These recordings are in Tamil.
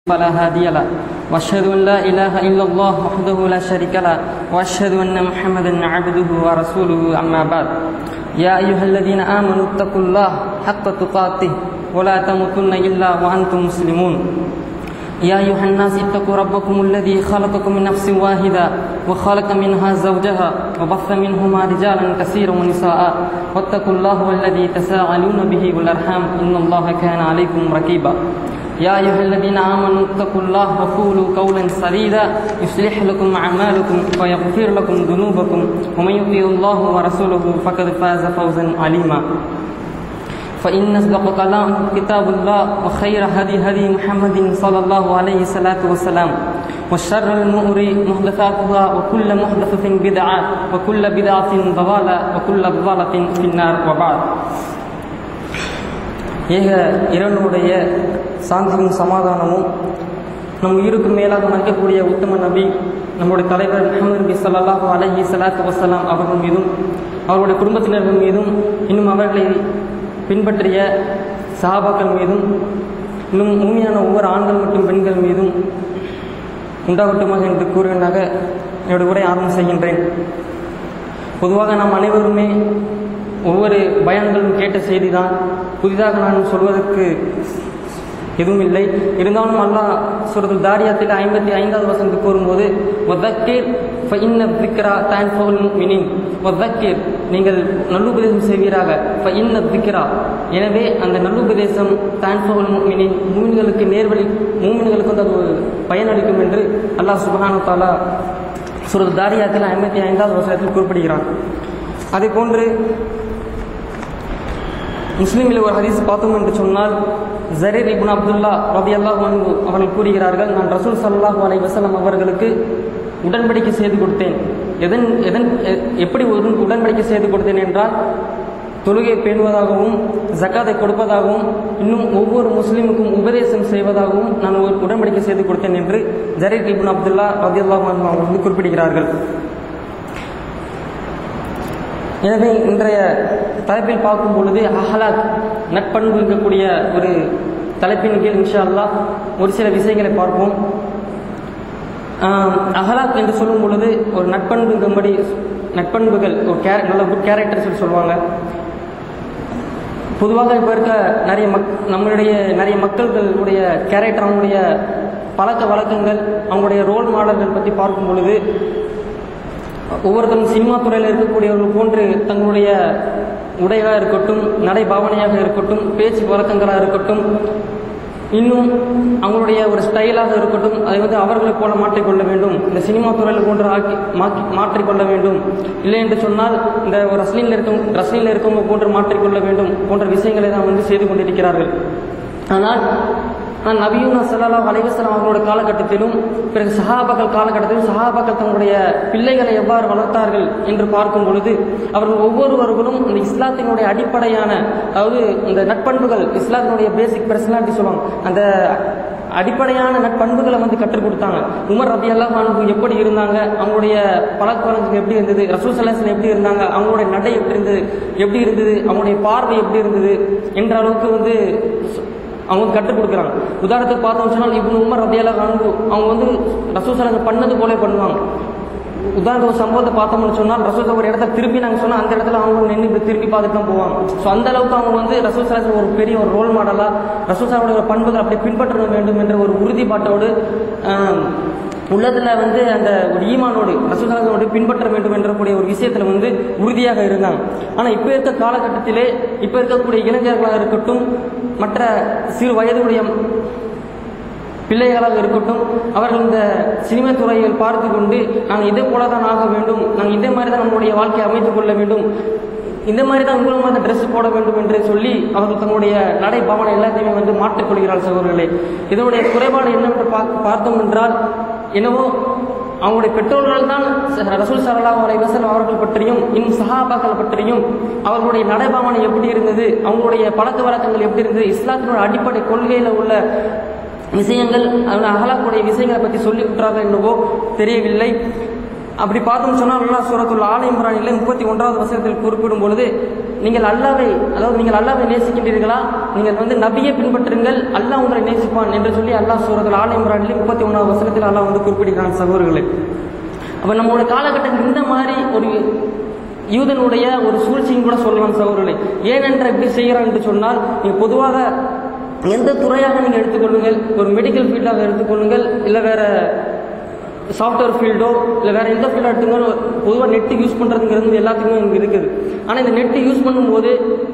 فلا هادي له واشهد ان لا اله الا الله وحده لا شريك له واشهد ان محمدا عبده ورسوله اما بعد يا ايها الذين امنوا اتقوا الله حق تقاته ولا تموتن الا وانتم مسلمون يا ايها الناس اتقوا ربكم الذي خلقكم من نفس واحده وخلق منها زوجها وبث منهما رجالا كثيرا ونساء واتقوا الله الذي تساءلون به والارحام ان الله كان عليكم رقيبا يا أيها الذين آمنوا اتقوا الله وقولوا قولا سديدا يصلح لكم أعمالكم ويغفر لكم ذنوبكم ومن يطع الله ورسوله فقد فاز فوزا عظيما فإن أصدق كلام كتاب الله وخير هدي محمد صلى الله عليه وسلم وشر الأمور محدثاتها وكل محدثة بدعة وكل بدعة ضلالة وكل ضلالة في النار وبعد ஏக இறைவனுடைய சாந்தியும் சமாதானமும் நம் உயிருக்கு மேலாக மதிக்கக்கூடிய உத்தம நபி நம்முடைய தலைவர் முஹம்மது நபி ஸல்லல்லாஹு அலைஹி வஸல்லம் அவர்கள் மீதும் அவருடைய குடும்பத்தினர்கள் மீதும் இன்னும் அவர்களை பின்பற்றிய சஹாபாக்கள் மீதும் இன்னும் உண்மையான ஒவ்வொரு ஆண்கள் மற்றும் பெண்கள் மீதும் உண்டாகட்டுமாக என்று கூறுவதாக என்னுடைய உரை ஆரம்பம் செய்கின்றேன். பொதுவாக நாம் அனைவருமே ஒவ்வொரு பயான்களும் கேட்ட செய்தி தான். புதிதாக நான் சொல்வதற்கு எதுவும் இல்லை. இருந்தாலும் அல்லாஹ் சூரத்துல் தாரியாத்தில் 55வது வசனத்தில் கூறும்போது வதக்கிர் ஃபஇன்ன திக்ரா தன்ஃபஉல் முஃமினீன், வதக்கிர் நீங்கள் நல்லுபதேசம் செய்வீராக, ஃபஇன்ன திக்ரா எனவே அந்த நல்லுபதேசம் தன்ஃபஉல் முஃமினீன் மூமின்களுக்கு நேர்வழி மூமின்களுக்கு வந்து அது பயனளிக்கும் என்று அல்லாஹ் சுப்ஹானஹு வ தஆலா சூரத்துல் தாரியாத்தில் 55வது வசனத்தில் குறிப்பிடுகிறான். அதே போன்று முஸ்லிமில் ஒரு ஹதீஸ் பார்த்தோம் என்று சொன்னால் ஜரீர் இப்னு அப்துல்லா ரலியல்லாஹு அன்ஹு அவர்கள் கூறுகிறார்கள், நான் ரசூல் ஸல்லல்லாஹு அலைஹி வஸல்லம் அவர்களுக்கு உடன்படிக்கை செய்து கொடுத்தேன். எப்படி ஒரு உடன்படிக்கை செய்து கொடுத்தேன் என்றால் தொழுகை பேணுவதாகவும் ஜக்காத்தை கொடுப்பதாகவும் இன்னும் ஒவ்வொரு முஸ்லீமுக்கும் உபதேசம் செய்வதாகவும் நான் ஒரு உடன்படிக்கை செய்து கொடுத்தேன் என்று ஜரீர் இப்னு அப்துல்லா ரலியல்லாஹு அன்ஹு அவர்கள் குறிப்பிடுகிறார்கள். எனவே இன்றைய தலைப்பில் பார்க்கும் பொழுது அஹ்லாக் நட்பண்பு இருக்கக்கூடிய ஒரு தலைப்பின் கீழ் இன்ஷா அல்லாஹ் ஒரு சில விஷயங்களை பார்ப்போம். அஹ்லாக் என்று சொல்லும் பொழுது ஒரு நட்பண்புங்கும்படி நட்பண்புகள் ஒரு நல்ல குட் கேரக்டர்ஸ் சொல்லுவாங்க. பொதுவாக இப்போ இருக்க நம்மளுடைய நிறைய மக்களுடைய கேரக்டர், அவங்களுடைய பழக்க வழக்கங்கள், அவங்களுடைய ரோல் மாடல்கள் பற்றி பார்க்கும் பொழுது ஒவ்வொருத்தரும் சினிமா துறையில் இருக்கக்கூடியவர்கள் போன்று தங்களுடைய உடையாக இருக்கட்டும், நடை பாவனையாக இருக்கட்டும், பேச்சு வழக்கங்களாக இருக்கட்டும், இன்னும் அவங்களுடைய ஒரு ஸ்டைலாக இருக்கட்டும், அதை வந்து அவர்களை போல மாற்றிக்கொள்ள வேண்டும். இந்த சினிமா துறையில் போன்று மாற்றிக்கொள்ள வேண்டும். இல்லை என்று சொன்னால் இந்த ஒரு ரஸ்லினில் இருக்கவங்க போன்று மாற்றிக்கொள்ள வேண்டும் போன்ற விஷயங்களை தான் வந்து செய்து கொண்டிருக்கிறார்கள். ஆனால் நபியுனா ஸல்லல்லாஹு அலைஹி வஸல்லம் அவர்களுடைய காலகட்டத்திலும் பிறகு சஹாபாக்கள் காலகட்டத்திலும் சஹாபாக்கள் தங்களுடைய பிள்ளைகளை எவ்வாறு வளர்த்தார்கள் என்று பார்க்கும் பொழுது அவர்கள் ஒவ்வொருவர்களும் இந்த இஸ்லாத்தினுடைய அடிப்படையான, அதாவது இந்த நட்பண்புகள், இஸ்லாத்தினுடைய பேசிக் பர்சனாலிட்டி சொல்லுவாங்க, அந்த அடிப்படையான நட்பண்புகளை வந்து கற்றுக் கொடுத்தாங்க. உமர் ரலியல்லாஹு அன்ஹு எப்படி இருந்தாங்க, அவங்களுடைய பழக்க வழக்கம் எப்படி இருந்தது, ரசூல் ஸல்லல்லாஹு அலைஹி வஸல்லம் எப்படி இருந்தாங்க, அவங்களுடைய நடை எப்படி இருந்தது, அவங்களுடைய பார்வை எப்படி இருந்தது என்ற அளவுக்கு வந்து அவங்க கற்றுக் கொடுக்குறாங்க. உதாரணத்துக்கு பார்த்தோம் சொன்னால் இப்னு உமர் ரலியல்லாஹு அன்ஹு அவங்க வந்து ரசூல் ஸல்லல்லாஹு அலைஹி வஸல்லம் பண்ணது போல பண்ணுவாங்க. உதாரணத்துக்கு ஒரு சம்பவத்தை பார்த்தோம்னு சொன்னால் ரசூல் ஒரு இடத்துல திருப்பி நாங்கள் சொன்னால் அந்த இடத்துல அவங்க நின்று இப்படி திருப்பி பார்த்துட்டு தான் போவாங்க. ஸோ அந்த அளவுக்கு அவங்க வந்து ரசூல் ஸல்லல்லாஹு அலைஹி வஸல்லம் ஒரு பெரிய ஒரு ரோல் மாடலாக ரசூல் ஸல்லல்லாஹு அலைஹி வஸல்லம் பண்புகள் அப்படி பின்பற்ற வேண்டும் என்ற ஒரு உறுதிப்பாட்டோடு உள்ளத்தில் வந்து அந்த ஒரு ஈமானோடு ரசூல் ஸல்லல்லாஹு அலைஹி வஸல்லம் பின்பற்ற வேண்டும் என்றக்கூடிய ஒரு விஷயத்தில் வந்து உறுதியாக இருந்தாங்க. ஆனால் இப்போ இருக்க காலகட்டத்திலே இப்போ இருக்கக்கூடிய இளைஞர்களாக இருக்கட்டும், மற்ற சிறு வயதுடைய பிள்ளைகளாக இருக்கட்டும், அவர்கள் இந்த சினிமா துறையில் பார்த்து கொண்டு நாங்கள் இதே போல தான் ஆக வேண்டும், நாங்கள் இதே மாதிரி தான் நம்மளுடைய வாழ்க்கையை அமைத்துக் கொள்ள வேண்டும், இந்த மாதிரி தான் உங்களை மாதிரி ட்ரெஸ் போட வேண்டும் என்று சொல்லி அவர்கள் தங்களுடைய நடை பாவனை எல்லாத்தையுமே வந்து மாற்றிக்கொள்கிறார்கள். சகோதரர்களே, இதனுடைய குறைபாடு என்னவென்று பார்த்தோம் என்றால் என்னவோ அவங்களுடைய பெற்றோர்கள் தான் ரசூல் ஸல்லல்லாஹு அலைஹி வஸல்லம் அவர்கள் பற்றியும் இன்னும் சஹாபாக்கள் பற்றியும் அவர்களுடைய நடைபாவனை எப்படி இருந்தது, அவங்களுடைய பழக்க வழக்கங்கள் எப்படி இருந்தது, இஸ்லாத்தினுடைய அடிப்படை கொள்கையில் உள்ள விஷயங்கள், அதனுடைய அஹ்லாக்குடைய விஷயங்களை பற்றி சொல்லி விட்டார்கள் என்னவோ தெரியவில்லை. அப்படி பார்த்தோம்னு சொன்னால் அல்லாஹ் சூரத்துல் ஆல இம்ரானில் 31வது வசனத்தில் குறிப்பிடும் பொழுது நீங்கள் அல்லாவை, அதாவது நீங்கள் அல்லாவை நேசிக்கின்றீர்களா, நீங்கள் வந்து நபியை பின்பற்றுங்கள், அல்லாஹ் உங்களை நேசிப்பான் என்று சொல்லி அல்லாஹ் சூரத்துல் ஆல் இம்ரானில் 31வது வசனத்தில் அல்லாஹ் வந்து குறிப்பிடுகிறான் சகோதரர்களே. அப்ப நம்மளுடைய காலகட்டத்தில் இந்த மாதிரி ஒரு யூதனுடைய ஒரு சூழ்ச்சியும் கூட சொல்லலாம் சகோதரர்களே. ஏனென்ற இப்படி செய்கிறான் என்று சொன்னால், நீங்கள் பொதுவாக எந்த துறையாக நீங்கள் எடுத்துக்கொள்ளுங்கள், ஒரு மெடிக்கல் ஃபீல்டாக எடுத்துக்கொள்ளுங்கள், இல்லை வேற சாஃப்ட்வேர் ஃபீல்டோ இல்லை வேற எந்த ஃபீல்டாக எடுத்துக்கணும், பொதுவாக நெட்டு யூஸ் பண்ணுறதுங்கிறது எல்லாத்துக்குமே இங்கே இருக்குது. ஆனால் இந்த நெட்டு யூஸ் பண்ணும்போது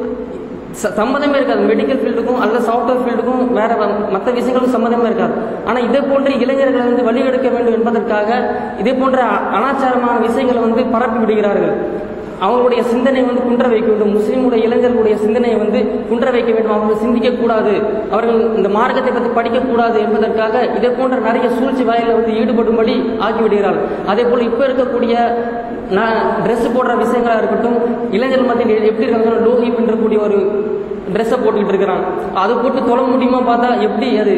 சம்மந்தமே இருக்காது, மெடிக்கல் ஃபீல்டுக்கும் அல்லது சாஃப்ட்வேர் ஃபீல்டுக்கும் வேற மற்ற விஷயங்களுக்கும் சம்மந்தமே இருக்காது. ஆனால் இதே போன்ற இளைஞர்களை வந்து வழிகெடுக்க வேண்டும் என்பதற்காக இதே போன்ற அனாச்சாரமான விஷயங்களை வந்து பரப்பி விடுகிறார்கள். அவங்களுடைய சிந்தனை வந்து குன்ற வைக்க வேண்டும், முஸ்லீமுடைய இளைஞர்களுடைய சிந்தனையை வந்து குன்ற வைக்க வேண்டும், அவர்கள் சிந்திக்கக்கூடாது, அவர்கள் இந்த மார்க்கத்தை பற்றி படிக்கக்கூடாது என்பதற்காக இதே போன்ற நிறைய சூழ்ச்சி வாயில வந்து ஈடுபடும்படி ஆக்கிவிடுகிறார்கள். அதே போல் இப்போ இருக்கக்கூடிய ட்ரெஸ் போடுற விஷயங்களா இருக்கட்டும், இளைஞர்கள் மத்தியில் எப்படி இருக்காங்க, லோகி பண்ணக்கூடிய ஒரு ட்ரெஸ்ஸை போட்டுக்கிட்டு இருக்கிறான், அது போட்டு தொழ முடியுமா பார்த்தா எப்படி அது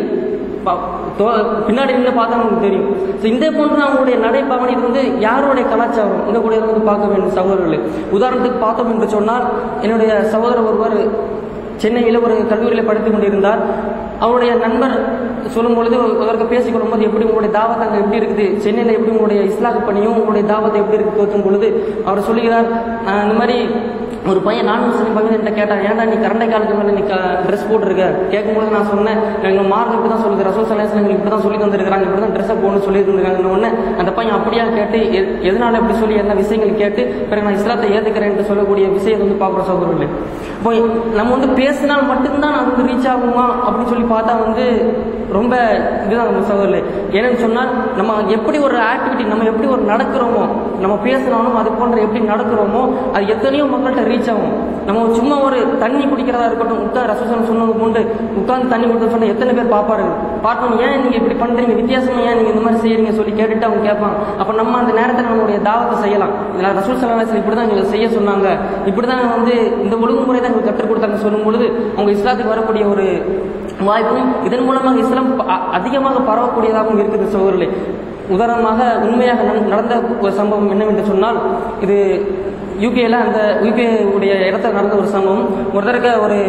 பின்னாடி நின்று பார்த்தா நமக்கு தெரியும். இந்த போன்ற அவங்களுடைய நடைபாவனை வந்து யாருடைய கலாச்சாரம் இந்த கூட வந்து பார்க்க வேண்டும் சகோதரர்களே. உதாரணத்துக்கு பார்த்தோம் என்று சொன்னால், என்னுடைய சகோதரர் ஒருவர் சென்னையில் ஒரு கல்லூரியில் படித்துக் கொண்டிருந்தார். அவருடைய நண்பர் சொல்லும் பொழுது அவருக்கு பேசிக் கொள்ளும் போது, எப்படி உங்களுடைய தாவத் அங்கே எப்படி இருக்குது, சென்னையில் எப்படி உங்களுடைய இஸ்லாக பணியும் உங்களுடைய தாவத்தை எப்படி இருக்கு தோற்றும் பொழுது அவர் சொல்லுகிறார், இந்த மாதிரி ஒரு பையன் நான் முஸ்லீம் பையன் என்கிட்ட கேட்டான், ஏன்டா நீ கரண்டை காலத்துக்கு மேலே நீ ட்ரெஸ் போட்டுருக்க கேட்கும்போது நான் சொன்னேன், எங்கள் மார்க் இப்படி தான் சொல்லுது, ரசூல் ஸல்லல்லாஹு அலைஹி வஸல்லம் இப்படி தான் சொல்லி தந்துருக்காங்க, இப்படி தான் ட்ரெஸ்ஸை போடணும்னு சொல்லி தந்துருக்காங்க. உடனே அந்த பையன் அப்படியா கேட்டு எதனால இப்படி சொல்லி என்ன விஷயங்கள் கேட்டு பிறகு நான் இஸ்லாத்தை ஏற்றுக்கிறேன் என்று சொல்லக்கூடிய விஷயத்தை வந்து பார்க்குற சகோதரர்களே. இப்போ நம்ம வந்து பேசினால் மட்டும்தான் அது வந்து ரீச் ஆகுமா அப்படின்னு சொல்லி பார்த்தா வந்து ரொம்ப இதுதான் நம்ம சகோதரர்களே. ஏன்னு சொன்னால், நம்ம எப்படி ஒரு ஆக்டிவிட்டி, நம்ம எப்படி ஒரு நடக்கிறோமோ, நம்ம பேசினாலும் அது போன்ற எப்படி நடக்கிறோமோ அது எத்தனையோ மக்கள்கிட்ட ரீச் ஆகும். நம்ம சும்மா ஒரு தண்ணி குடிக்கிறதா இருக்கட்டும், ரசூல் சொன்னது போன்று உட்கார்ந்து தண்ணி குடிக்க சொன்னால் எத்தனை பேர் பார்ப்பார்கள், பார்ப்போம் ஏன் நீங்கள் இப்படி பண்ணுறீங்க, வித்தியாசமா ஏன் நீங்கள் இந்த மாதிரி செய்யறீங்க சொல்லி கேட்டுட்டு அவங்க கேட்பாங்க. அப்போ நம்ம அந்த நேரத்தில் நம்மளுடைய தாவத்தை செய்யலாம். இதில் ரசூல் ஸல்லல்லாஹு அலைஹி வஸல்லம் இப்படி தான் எங்களுக்கு செய்ய சொன்னாங்க, இப்படி தான் வந்து இந்த ஒழுங்குமுறை தான் எங்களுக்கு கற்றுக் கொடுத்தாங்க சொல்லும் பொழுது அவங்க இஸ்லாத்துக்கு வரக்கூடிய ஒரு வாய்ப்பும் இதன் மூலமாக இஸ்லாம் அதிகமாக பரவக்கூடியதாகவும் இருக்குது சகோதரர்களே. உதாரணமாக உண்மையாக நடந்த ஒரு சம்பவம் என்னவென்று சொன்னால், இது யூகேல அந்த யூகே உடைய இடத்துல நடந்த ஒரு சம்பவம். ஒருத்தருக்கு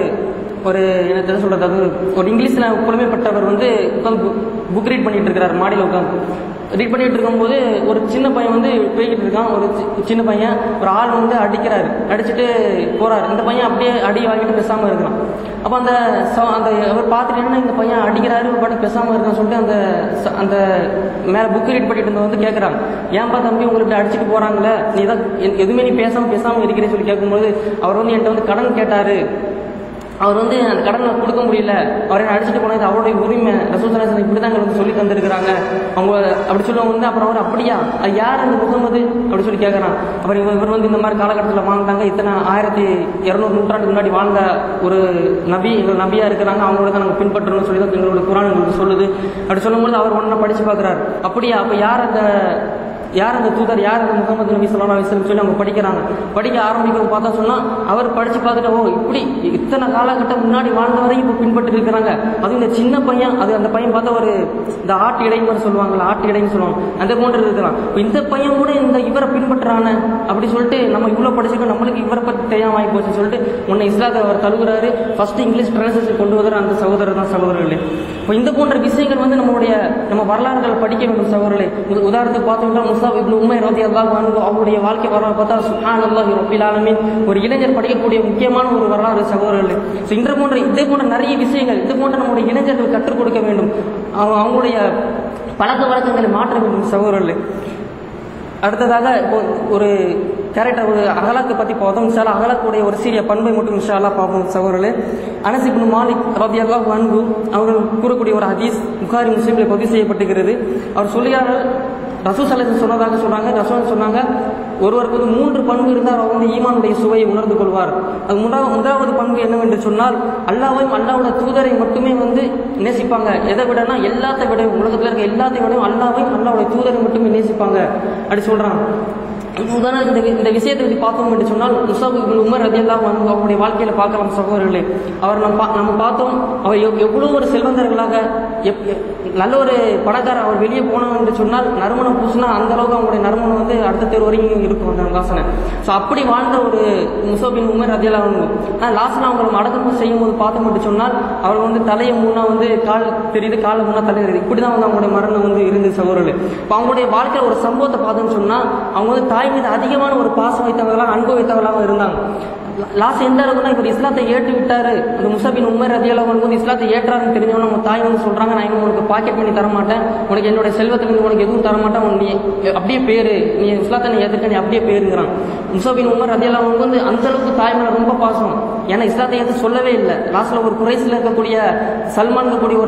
ஒரு என்ன சொல்றது, அது ஒரு இங்கிலீஷ்ல புலமைப்பட்டவர் வந்து உட்காந்து புக் ரீட் பண்ணிட்டு இருக்கிறார், மாடியில் உட்காந்து ரீட் பண்ணிட்டு இருக்கும்போது ஒரு சின்ன பையன் வந்து போய்கிட்டு இருக்கான். ஒரு சின்ன பையன் ஒரு ஆள் வந்து அடிக்கிறாரு, அடிச்சுட்டு போறாரு. இந்த பையன் அப்படியே அடி வாங்கிட்டு பேசாம இருக்கிறான். அப்போ அந்த அவர் பார்த்துட்டு என்ன இந்த பையன் அடிக்கிறாரு பாட்டு பேசாம இருக்கான்னு சொல்லிட்டு அந்த மேலே புக் ரீட் பண்ணிட்டு இருந்தவங்க வந்து கேட்குறாங்க, ஏன்பா தம்பி உங்களுக்கு இப்படி அடிச்சுட்டு போறாங்களே, நீ தான் எதுவுமே நீ பேசாம இருக்கிறேன்னு சொல்லி கேட்கும்போது அவர் வந்து என்கிட்ட வந்து கடன் கேட்டாரு, அவர் வந்து அந்த கடனை கொடுக்க முடியல, அவரை அடிச்சுட்டு போனது அவருடைய உரிமை, ரசூல் ஸல்லல்லாஹு அலைஹி வஸல்லம் இப்படி தான் எங்களுக்கு சொல்லி தந்திருக்கிறாங்க அவங்க அப்படி சொல்லுவாங்க வந்து. அப்புறம் அவர் அப்படியா, அது யார் அந்த முகமது அப்படி சொல்லி கேட்குறான். அப்புறம் இவர் வந்து இந்த மாதிரி காலகட்டத்தில் வாழ்ந்தாங்க, இத்தனை 1200 நூற்றாண்டுக்கு முன்னாடி வாழ்ந்த ஒரு நபியா இருக்கிறாங்க, அவங்களோட தான் நாங்கள் பின்பற்றணும்னு சொல்லி தான் எங்களுடைய குர்ஆன் எங்களுக்கு சொல்லுது அப்படி சொல்லும்போது அவர் ஒன்றை படிச்சு பார்க்குறாரு. அப்படியா, அப்போ யார் அந்த தூதர், யார் அந்த முகமது நபி ஸல்லல்லாஹு அலைஹி வஸல்லம் சொல்லி அவங்க படிக்க ஆரம்பிக்கும் பார்த்தா சொன்னா அவர் படிச்சு பார்த்துட்டு, ஓ இப்படி இத்தனை காலகட்டம் முன்னாடி வாழ்ந்தவரையும் இப்போ பின்பற்றி இருக்கிறாங்க. அது இந்த சின்ன பையன், அது அந்த பையன் பார்த்தா ஒரு இந்த ஆட்டு இடை மாதிரி சொல்லுவாங்கல்ல, ஆட்டு இடைன்னு சொல்லுவாங்க, அந்த போன்று இருக்கிறான். இந்த பையன் கூட இவரை பின்பற்றான அப்படி சொல்லிட்டு நம்ம இவ்வளோ படிச்சிருக்கோம், நம்மளுக்கு இவரை பற்றி தெரியாம ஆகி போச்சுன்னு சொல்லிட்டு உன்னை இஸ்லாத்தை அவர் தழுவுறாரு. ஃபர்ஸ்ட் இங்கிலீஷ் டிரான்ஸ்லேஷன் கொண்டு வர அந்த சகோதரர் தான் சகோதரர்களே. இப்போ இந்த போன்ற விஷயங்கள் வந்து நம்ம வரலாறுகளை படிக்க வேண்டும் சகோதரர்களே. உதாரணத்துக்கு பார்த்தோம்னா முஸாப் இப்னு உமைர் ரலியல்லாஹு அன்ஹு அவருடைய வாழ்க்கை வரலாறு பார்த்தா சுப்ஹானல்லாஹி ரப்பில் ஆலமீன், ஒரு இளைஞர் படிக்கக்கூடிய முக்கியமான ஒரு வரலாறு சகோதரர்களே. இதே போன்ற நிறைய விஷயங்கள் இது போன்ற நம்முடைய இளைஞர்கள் கற்றுக் கொடுக்க வேண்டும், அவங்களுடைய பழக்க வழக்கங்களை மாற்ற வேண்டும் சகோதரர்களே. அடுத்ததாக இப்போ ஒரு கேரக்டர், ஒரு அகலாக்கை பற்றி பார்த்தோம். இன்ஷா அல்லாஹ் அகலாக்குடைய ஒரு சீரிய பண்பை மட்டும் இன்ஷா அல்லாஹ் பார்ப்போம் சகோதரர்களே. அனஸ் இப்னு மாலிக் ரலியல்லாஹு அன்ஹு அவர்கள் கூறக்கூடிய ஒரு ஹதீஸ் புகாரி முஸ்லிமில் பதிவு செய்யப்பட்டிருக்கிறது. அவர் சொல்லுகிறார்கள், ரசூல் ஸல்லல்லாஹு அலைஹி சொன்னதாக சொல்றாங்க. ரசூல் சொன்னாங்க, ஒருவருக்கு வந்து 3 பண்பு இருந்தால் அவர் வந்து ஈமானுடைய சுவையை உணர்ந்து கொள்வார். அது முதலாவது பண்பு என்னவென்று சொன்னால், அல்லாஹ்வையும் அல்லாஹ்வுடைய தூதரை மட்டுமே வந்து நேசிப்பாங்க. எதை விடனா எல்லாத்தை விட, உலகத்தில் இருக்க எல்லாத்தையும் விட அல்லாஹ்வையும் அல்லாஹ்வுடைய தூதரை மட்டுமே நேசிப்பாங்க அப்படி சொல்றாங்க. உதாரணம் இந்த விஷயத்தை பற்றி பார்த்தோம் என்று சொன்னால், முஸாப் இப்னு உமைர் ரலியல்லாஹு அன்ஹு அவருடைய வாழ்க்கையில பார்க்கலாம் சகோதரர்களே. அவர் நம்ம பார்த்தோம், அவர் எவ்வளோ ஒரு செல்வந்தர்களாக நல்ல ஒரு பணக்காரர் அவர் வெளியே போனோம் என்று சொன்னால் நறுமணம் பூசினா அந்த அளவுக்கு அவங்களுடைய நறுமணம் வந்து அடுத்த தெரு வரைக்கும் இருக்கும் அந்த வாசனை. ஸோ அப்படி வாழ்ந்த ஒரு முஸஅப் பின் உமைர் ரலியல்லாஹு அன்ஹு. ஆனால் லாஸ்ட்ல அவங்க அடக்கம் செய்யும் போது பார்த்தோம் என்று சொன்னால் அவர் வந்து தலையை முன்னா வந்து கால் தெரியுது, காலை முன்னா தலை தெரியுது. இப்படிதான் வந்து அவங்களுடைய மரணம் வந்து இருந்து சகோதரர்கள். இப்போ அவங்களுடைய வாழ்க்கையில் ஒரு சம்பவத்தை பார்த்தோம்னு சொன்னால் அவங்க வந்து தாய் மீது அதிகமான ஒரு பாசம் வைத்தவர்களாக அன்பு வைத்தவர்களாக இருந்தாங்க. லாஸ்ட் எந்த அளவுக்குன்னா இப்போ இஸ்லாத்தை ஏற்று விட்டாரு அந்த முஸஅப் பின் உமைர் ரலியல்லாஹு அன்ஹு வந்து இஸ்லாத்தை ஏற்றாருன்னு தெரிஞ்சவங்க அவங்க தாய் வந்து சொல்றாங்க, நான் இன்னும் உனக்கு பாக்கெட் பண்ணி தர மாட்டேன், உனக்கு என்னோட செல்வத்துக்கு உனக்கு எதுவும் தர மாட்டேன், நீ அப்படியே பேரு, நீ இஸ்லாத்தை நீ எதிர்க்க நீ அப்படியே பேருங்கிறான். முஸஅப் பின் உமைர் ரலியல்லாஹு அன்ஹு வந்து அந்த அளவுக்கு தாய் மேல ரொம்ப பாசம். ஏன்னா இஸ்லாத்தை எதுவும் சொல்லவே இல்லை. லாஸ்ட்ல ஒரு குறைசில் இருக்கக்கூடிய சல்மான் இருக்கக்கூடிய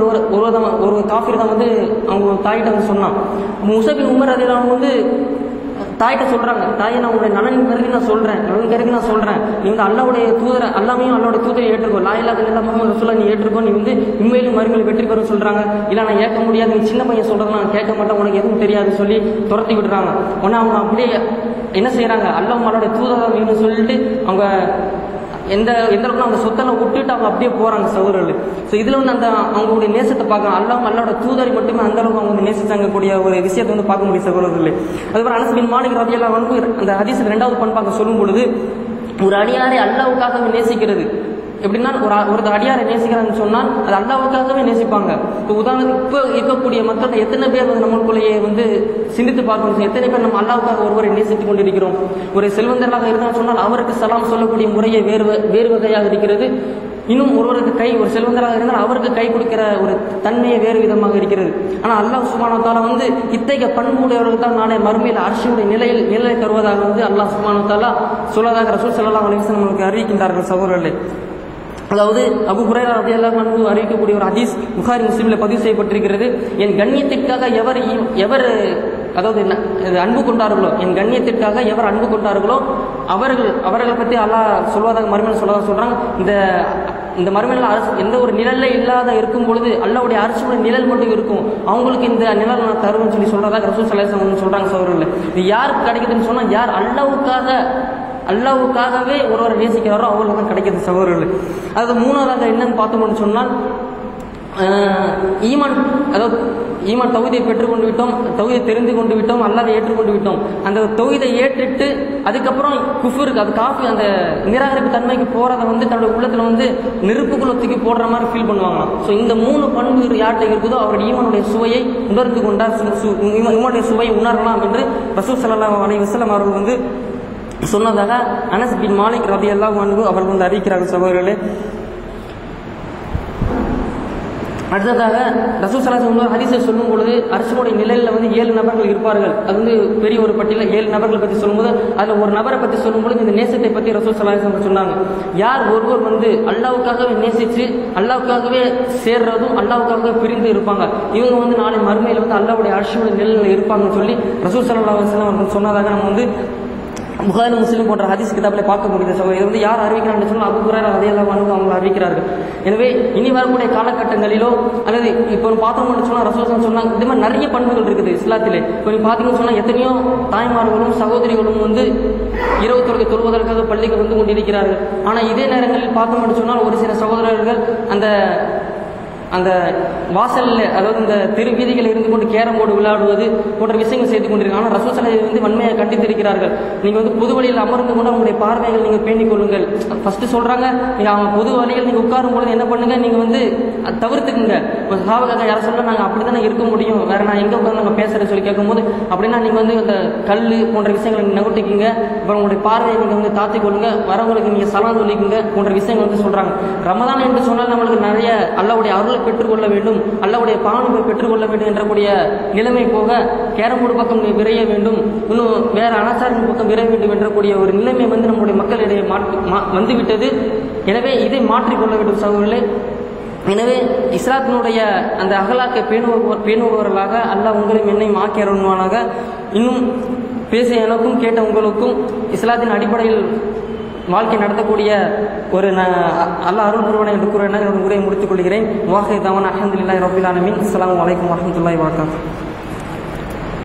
ஒரு காஃபிர் தான் வந்து அவங்க தாயிட்ட வந்து சொன்னான். முஸஅப் பின் உமைர் ரலியல்லாஹு அன்ஹு வந்து தாயிட்ட சொல்றாங்க, தாயை நான் உங்களுடைய நலன் கருதி நான் சொல்றேன், நீ வந்து அல்லாவுடைய தூதரை அல்லாமையும் அல்லாவுடைய தூதரை ஏற்றுக்கோ, லா இலாஹ இல்லல்லாஹ் முஹம்மது ரசூலுல்லாஹ் நீ ஏற்றுக்கோ, நீ வந்து உண்மையிலும் மறுமையில வெற்றி பெறும் சொல்றாங்க. இல்ல நான் ஏற்க முடியாது, நீ சின்ன பையன் சொல்றதை நான் கேட்க மாட்டேன், உனக்கு எதுவும் தெரியாது சொல்லி துரத்தி விடுறாங்க. உடனே அவங்க அப்படியே என்ன செய்யறாங்க, அல்லாஹ் அல்லாவுடைய தூதரை வேணும்னு சொல்லிட்டு அவங்க எந்த அளவுக்கு அந்த சொத்தெல்லாம் விட்டுட்டு அவங்க அப்படியே போறாங்க சகோதரர்கள். ஸோ இதுல வந்து அந்த அவங்களுடைய நேசத்தை பார்க்கலாம். அல்லாஹ்வோட தூதரை மட்டுமே அந்த அளவுக்கு அவங்க வந்து நேசிச்சாங்கக்கூடிய ஒரு விஷயத்தை வந்து பார்க்க முடியும் சகோதரர்கள். அதுக்கப்புறம் அனஸ் பின் மாலிக் ரலியல்லாஹு அன்ஹு அந்த ஹதீஸ்ல 2வது பண்பாக சொல்லும் பொழுது ஒரு அடியாரை அல்லாஹ்வுக்காக நேசிக்கிறது எப்படின்னா ஒரு அடியாரை நேசிக்கிறான்னு சொன்னால் அது அல்லாஹ்வுக்காகவே நேசிப்பாங்க. இப்போ உதாரணத்துக்கு இப்போ இருக்கக்கூடிய மக்கள் எத்தனை பேர் வந்து நம்மளுக்குள்ளேயே வந்து சிந்தித்து பார்க்கணும், எத்தனை பேர் நம்ம அல்லாஹ்வுக்காக ஒருவரை நேசித்துக் கொண்டிருக்கிறோம். ஒரு செல்வந்தராக இருந்தான்னு சொன்னால் அவருக்கு சலாம் சொல்லக்கூடிய முறையை வேறு வகையாக இருக்கிறது. இன்னும் ஒருவருக்கு ஒரு செல்வந்தராக இருந்தால் அவருக்கு கை கொடுக்கிற ஒரு தன்மையை வேறு விதமாக இருக்கிறது. ஆனால் அல்லாஹ் சுப்ஹானஹு வ தஆலா வந்து இத்தகைய பண்புடையவர்கள் தான் நாளை மறுமையில் அர்ஷுடைய நிலையை தருவதாக வந்து அல்லாஹ் சுப்ஹானஹு வ தஆலா சொல்லதாக ரசூல் ஸல்லல்லாஹு அலைஹி வஸல்லம் நமக்கு அறிவிக்கின்றார்கள் சகோதரர்களே. அதாவது அபூ ஹுரைரா ரலியல்லாஹு அன்ஹு அறிவிக்கக்கூடிய ஒரு ஹதீஸ் புகாரி முஸ்லிம்ல பதிவு செய்யப்பட்டிருக்கிறது. என் கண்ணியத்திற்காக எவர் அதாவது அன்பு கொண்டார்களோ, என் கண்ணியத்திற்காக எவர் அன்பு கொண்டார்களோ அவர்களை பற்றி அல்லாஹ் சொல்வதாக மறுமையில் சொல்றாங்க. இந்த மறுமையில் எந்த ஒரு நிழல்ல இல்லாத இருக்கும் பொழுது அல்லாஹ்வுடைய அரசுடைய நிழல் மட்டும் இருக்கும், அவங்களுக்கு இந்த நிழல் நான் தருவேன்னு சொல்லி சொல்றதாக ரசூல் ஸல்லல்லாஹு அலைஹி வஸல்லம் சொல்றாங்க சகோதரர்களே. இது யாருக்கு கிடைக்குதுன்னு சொன்னா யார் அல்லாஹ்வுக்காகவே ஒருவரை நேசிக்கிறாரோ அவர்களுக்கு தான் கிடைக்கிறது சகோதரர்கள். அதாவது 3வதாக என்னன்னு பார்த்தோம்னு சொன்னால் ஈமான் தௌஹீதை பெற்றுக்கொண்டு விட்டோம், தௌஹீதை தெரிந்து கொண்டு விட்டோம், அல்லாஹ்வை ஏற்றுக்கொண்டு விட்டோம். அந்த தௌஹீதை ஏற்றுட்டு அதுக்கப்புறம் குஃபருக்கு அது காஃபி அந்த நிராகரிப்பு தன்மைக்கு போறதை வந்து தன்னுடைய உள்ளத்துல வந்து நெருப்புக்குள்ள தூக்கி போடுற மாதிரி ஃபீல் பண்ணுவாங்களாம். ஸோ இந்த 3 பண்பு யார்கிட்ட இருக்குதோ அவருடைய ஈமானுடைய சுவையை உணர்ந்து கொண்டார், ஈமானுடைய சுவையை உணரலாம் என்று ரசூல் ஸல்லல்லாஹு அலைஹி வஸல்லம் அவர்கள் வந்து சொன்னதாக அனஸ் பின் மாலிக் ரலியல்லாஹு அன்ஹு அவர்கள் வந்து அறிவிக்கிறார்கள் சகோதரர்களே. அடுத்ததாக ரசூல் ஸல்லல்லாஹு அலைஹி வஸல்லம் ஹதீஸை சொல்லும் பொழுது அர்ஷுடைய நிலையில வந்து 7 நபர்கள் இருப்பார்கள். அது வந்து பெரிய ஒரு பட்டியலில் 7 நபர்களை பற்றி சொல்லும்போது அதில் ஒரு நபரை பற்றி சொல்லும்பொழுது இந்த நேசத்தை பற்றி ரசூல் ஸல்லல்லாஹு அலைஹி வஸல்லம் சொன்னாங்க. யார் ஒருவர் வந்து அல்லாஹ்வுக்காகவே நேசிச்சு அல்லாஹ்வுக்காகவே சேர்றதும் அல்லாஹ்வுக்காகவே பிரிந்து இருப்பாங்க, இவங்க வந்து நாளை மறுமையில் வந்து அல்லாஹ்வுடைய அர்ஷுடைய நிலையில் இருப்பாங்கன்னு சொல்லி ரசூல் ஸல்லல்லாஹு அலைஹி வஸல்லம் அவர்கள் சொன்னதாக நம்ம வந்து புகாரி முஸ்லிம் போன்ற ஹதீஸ் கிதாபிலே பார்க்க முடியுது. ஸோ இது வந்து யார் அறிவிக்கிறான்னு சொன்னால் அபூ ஹுரைரா ரலியல்லாஹு அன்ஹு அவங்க அறிவிக்கிறார்கள். எனவே இனி வரக்கூடிய காலகட்டங்களிலோ அல்லது இப்போ பார்த்தோம்னு சொன்னால் ரசூல் சொன்னாங்க இந்த மாதிரி நிறைய பண்புகள் இருக்குது இஸ்லாத்திலே. இப்போ நீ பார்த்தீங்கன்னு சொன்னால் எத்தனையோ தாய்மார்களும் சகோதரிகளும் வந்து இரவு தொழுவதற்காக பள்ளிக்கு வந்து கொண்டிருக்கிறார்கள். ஆனால் இதே நேரங்களில் பார்த்தோம்னு சொன்னால் ஒரு சில சகோதரர்கள் அந்த வாசல்ல அதாவது இந்த தெரு வீதிகளில் இருந்து கொண்டு கேரம் போர்டு விளையாடுவது போன்ற விஷயங்கள் செய்து கொண்டிருக்காங்க. ஆனால் ரசூல் ஸல்லல்லாஹு அலைஹி வஸல்லம் வந்து வன்மையாக கண்டித்திருக்கிறார்கள். நீங்கள் வந்து பொது வழியில் அமர்ந்து கொண்டு உங்களுடைய பார்வைகள் நீங்கள் பேணிக் கொள்ளுங்கள். ஃபர்ஸ்ட் சொல்றாங்க, நீங்கள் அவங்க பொது வழியில் நீங்கள் உட்காரும் பொழுது என்ன பண்ணுங்க, நீங்கள் வந்து தவிர்த்துக்குங்க. சாவகாக யாரை சொல்ல நாங்கள் அப்படி தானே இருக்க முடியும், வேற நான் எங்கே உட்காந்து நாங்கள் பேசுறேன்னு சொல்லி கேட்கும்போது அப்படின்னா நீங்கள் வந்து அந்த கல் போன்ற விஷயங்களை நகட்டிக்குங்க, அப்புறம் உங்களுடைய பார்வையை நீங்கள் வந்து தாத்திக் கொள்ளுங்க, வரவங்களுக்கு நீங்கள் சலாம் சொல்லிக்குங்க போன்ற விஷயங்கள் வந்து சொல்றாங்க. ரமதான் என்று சொன்னால் நம்மளுக்கு நிறைய அல்லாஹ்வுடைய அருளை பெற்றுக்கொள்ள வேண்டும், அல்லாஹ்வுடைய பாவனை பெற்றுக்கொள்ள வேண்டும் என்றக்கூடிய நிலைமை போக கேரம்போர்டு பக்கம் விரைய வேண்டும், இன்னும் வேற அனாச்சாரங்கள் பக்கம் விரைய வேண்டும் என்றக்கூடிய ஒரு நிலைமை வந்து நம்முடைய மக்களிடையே வந்துவிட்டது. எனவே இதை மாற்றிக்கொள்ள வேண்டும் சகோதரர்களே. எனவே இஸ்லாத்தினுடைய அந்த அகலாக்கை பேணுபவர்களாக அல்லாஹ் உங்களையும் என்னையும் ஆக்கி அருள்வானாக. இன்னும் பேசிய எனக்கும் கேட்ட உங்களுக்கும் இஸ்லாத்தின் அடிப்படையில் வாழ்க்கை நடத்தக்கூடிய ஒரு அல்லாஹ் அருள் புரிவானை என்று கூறினார். என்னுடைய உரையை முடித்துக் கொள்கிறேன். வாஹிர் தவானா அல்ஹம்துலில்லாஹி ரப்பில் ஆலமீன். அஸ்ஸலாமு அலைக்கும் வரஹ்மத்துல்லாஹி வபரகாத்துஹு.